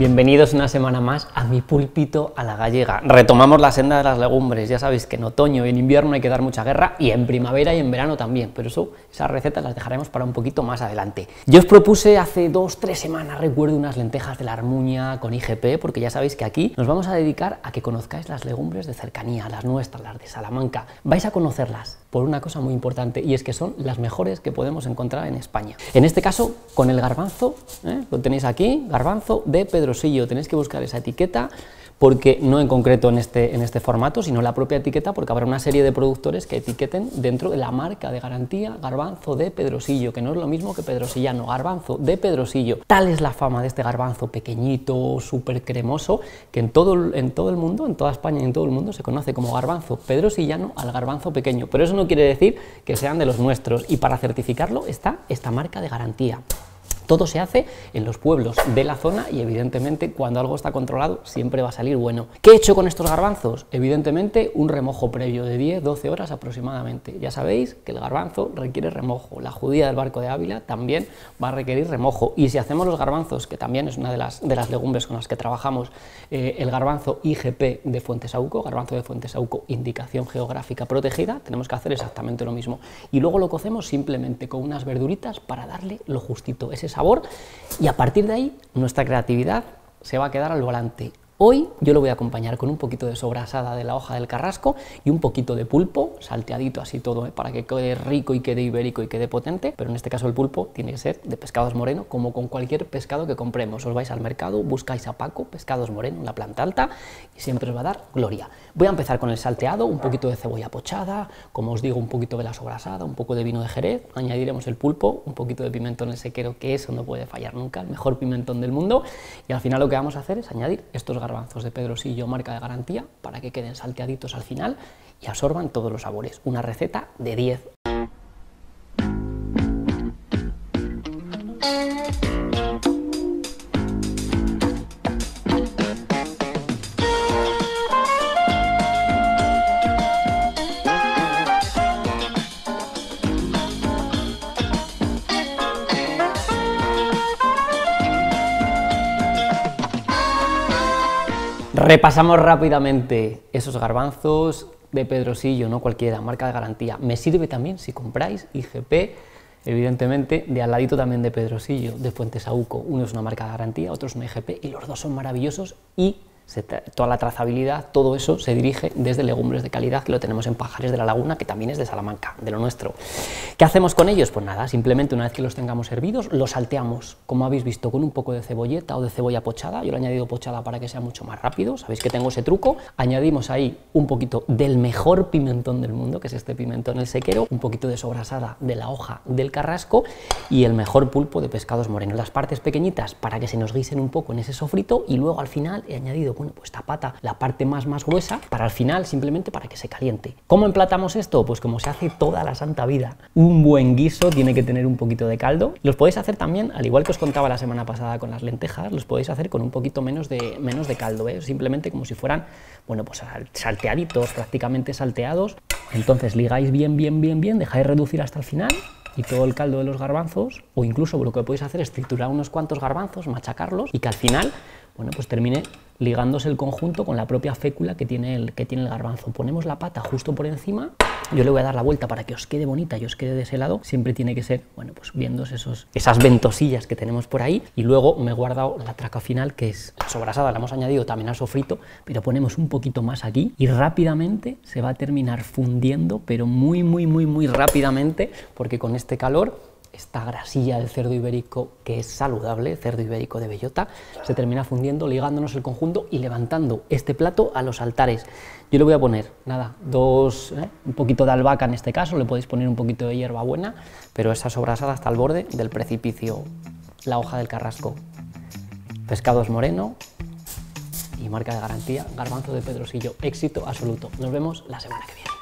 Bienvenidos una semana más a mi pulpito a la gallega. Retomamos la senda de las legumbres. Ya sabéis que en otoño y en invierno hay que dar mucha guerra, y en primavera y en verano también, pero esas recetas las dejaremos para un poquito más adelante. Yo os propuse hace 2-3 semanas, recuerdo, unas lentejas de la Armuña con IGP, porque ya sabéis que aquí nos vamos a dedicar a que conozcáis las legumbres de cercanía, las nuestras, las de Salamanca. Vais a conocerlas por una cosa muy importante, y es que son las mejores que podemos encontrar en España. En este caso, con el garbanzo, lo tenéis aquí, garbanzo de Pedrosillo. Tenéis que buscar esa etiqueta, porque no en concreto en este formato, sino la propia etiqueta, porque habrá una serie de productores que etiqueten dentro de la marca de garantía garbanzo de Pedrosillo, que no es lo mismo que pedrosillano, garbanzo de Pedrosillo. Tal es la fama de este garbanzo pequeñito, súper cremoso, que en todo el mundo, en toda España y en todo el mundo, se conoce como garbanzo pedrosillano al garbanzo pequeño, pero eso no quiere decir que sean de los nuestros, y para certificarlo está esta marca de garantía. Todo se hace en los pueblos de la zona, y evidentemente cuando algo está controlado siempre va a salir bueno. ¿Qué he hecho con estos garbanzos? Evidentemente un remojo previo de 10-12 horas aproximadamente. Ya sabéis que el garbanzo requiere remojo, la judía del Barco de Ávila también va a requerir remojo, y si hacemos los garbanzos, que también es una de las legumbres con las que trabajamos, el garbanzo IGP de Fuentesauco, garbanzo de Fuentesauco, indicación geográfica protegida, tenemos que hacer exactamente lo mismo, y luego lo cocemos simplemente con unas verduritas para darle lo justito, ese sabor, y a partir de ahí nuestra creatividad se va a quedar al volante. Hoy yo lo voy a acompañar con un poquito de sobrasada de la hoja del carrasco y un poquito de pulpo, salteadito así todo, para que quede rico y quede ibérico y quede potente, pero en este caso el pulpo tiene que ser de pescados moreno, como con cualquier pescado que compremos. Os vais al mercado, buscáis a Paco, pescados moreno, en la planta alta, y siempre os va a dar gloria. Voy a empezar con el salteado, un poquito de cebolla pochada, como os digo, un poquito de la sobrasada, un poco de vino de Jerez, añadiremos el pulpo, un poquito de pimentón el sequero, que eso no puede fallar nunca, el mejor pimentón del mundo, y al final lo que vamos a hacer es añadir estos garbanzos de Pedrosillo, marca de garantía, para que queden salteaditos al final y absorban todos los sabores. Una receta de 10. Repasamos rápidamente esos garbanzos de Pedrosillo, no cualquiera, marca de garantía. Me sirve también si compráis IGP, evidentemente, de al ladito también de Pedrosillo, de Fuentesauco. Uno es una marca de garantía, otro es una IGP, y los dos son maravillosos, y toda la trazabilidad, todo eso se dirige desde Legumbres de Calidad, que lo tenemos en Pajares de la Laguna, que también es de Salamanca, de lo nuestro. ¿Qué hacemos con ellos? Pues nada, simplemente una vez que los tengamos hervidos, los salteamos, como habéis visto, con un poco de cebolleta o de cebolla pochada. Yo le he añadido pochada para que sea mucho más rápido, sabéis que tengo ese truco. Añadimos ahí un poquito del mejor pimentón del mundo, que es este pimentón el sequero, un poquito de sobrasada de la hoja del carrasco, y el mejor pulpo de pescados morenos. Las partes pequeñitas para que se nos guisen un poco en ese sofrito, y luego al final he añadido, bueno, pues esta pata, la parte más gruesa, para al final, simplemente para que se caliente. ¿Cómo emplatamos esto? Pues como se hace toda la santa vida. Un buen guiso tiene que tener un poquito de caldo. Los podéis hacer también, al igual que os contaba la semana pasada con las lentejas, los podéis hacer con un poquito menos de caldo, simplemente como si fueran, bueno, pues salteaditos, prácticamente salteados. Entonces ligáis bien, dejáis reducir hasta el final, y todo el caldo de los garbanzos, o incluso lo que podéis hacer es triturar unos cuantos garbanzos, machacarlos, y que al final, bueno, pues termine ligándose el conjunto con la propia fécula que tiene el garbanzo. Ponemos la pata justo por encima. Yo le voy a dar la vuelta para que os quede bonita y os quede de ese lado. Siempre tiene que ser, bueno, pues viendo esas ventosillas que tenemos por ahí. Y luego me he guardado la traca final, que es sobrasada, la hemos añadido también al sofrito, pero ponemos un poquito más aquí, y rápidamente se va a terminar fundiendo, pero muy rápidamente, porque con este calor, esta grasilla del cerdo ibérico, que es saludable, cerdo ibérico de bellota, se termina fundiendo, ligándonos el conjunto y levantando este plato a los altares. Yo le voy a poner, nada, un poquito de albahaca en este caso, le podéis poner un poquito de hierbabuena, pero esa sobrasada hasta el borde del precipicio, la hoja del carrasco, pescados moreno y marca de garantía, garbanzo de Pedrosillo, éxito absoluto. Nos vemos la semana que viene.